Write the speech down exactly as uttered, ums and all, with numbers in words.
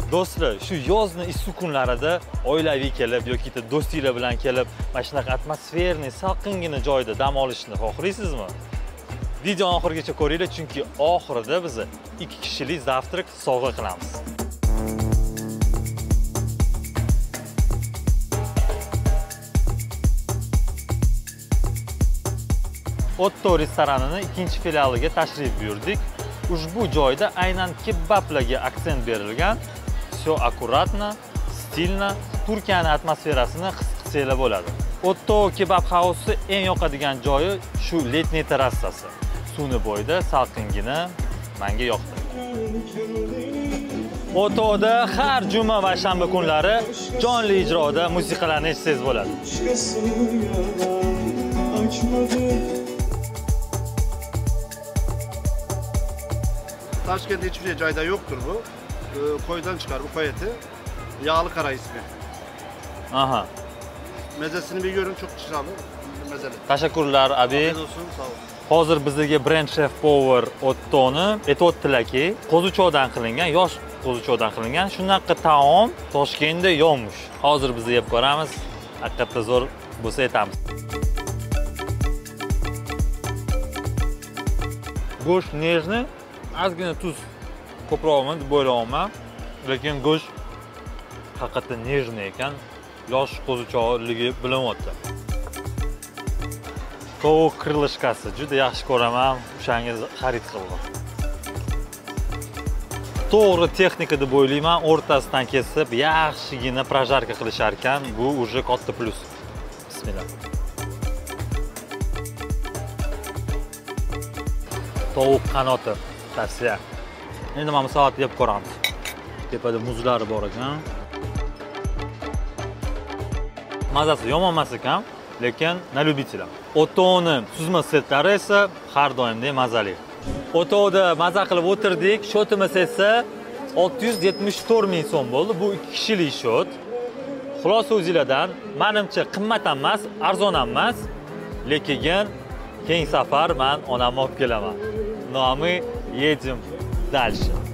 Do'stlar, shu yozni issiq kunlarida oilaviy kelib yoki do'stinglar bilan kelib, mana shunaqa atmosferniy, salqingina joyda dam olishni xohlaysizmi? Video oxirigacha ko'ringlar, chunki oxirida biz ikki kishilik zavtrak sovg'a qilamiz. Otto restoranining ikkinchi filialiga tashrif buyurdik. Ushbu joyda aynan kebablarga aksent berilgan. Все аккуратно, stilno, Turkiyaning atmosferasini his qilsanglar bo'ladi. Otto kebab house'i eng yoqadigan joyi shu letniy terrasasi. Suvni bo'yida salqingina, menga yoqdi. Ottoda har juma va shanba kunlari jonli ijroda musiqalarni eshitsangiz bo'ladi. Toshkentda hiçbir joyda yoktur bu. Koydan çıkar bu koy eti. Yağlı kara ismi. Aha. Mezesini bir görün, çok çıralı mezeli. Teşekkürler abi. Afiyet olsun, sağ ol. Hozir bizga Brand Chef Power Ottoni aytibdilarki, qo'zicho'dan qilingan, yosh qo'zicho'dan qilingan shunaqa taom Toshkentda yo'qmish. Hozir biz yeb ko'ramiz. Haqiqatda zo'r bo'lsa aytamiz. Go'sht nejni, ozgina tuz ko'proqmi deb o'ylayman, lekin go'sht haqiqatdan nejni ekan, yosh qo'zicho'ligi bilinyapti. Tovuq krilishkasi juda yaxshi ko'raman, o'shangiz xarid qildim. To'g'ri texnika deb o'ylayman, o'rtasidan kesib, yaxshigina projarka qilishar ekan, bu уже katta plus. Bismillah. Tovuq qanoti tavsiya. Endi mana soat yeb ko'ramiz. Tepada muzlari bor ekan. Mazasi yomon emas ekan, lekin na любителя. Ottoni suzma setlari esa har doimdek mazali. Ottoda maza qilib o'tirdik, shotimiz esa olti yuz yetmish to'rt ming so'm bo'ldi. Bu ikki kishilik shot. Xulosa o'zingizlardan, menimcha qimmat emas, arzon emas, lekin keyingi safar men onamni olib kelaman. No, a мы едем дальше.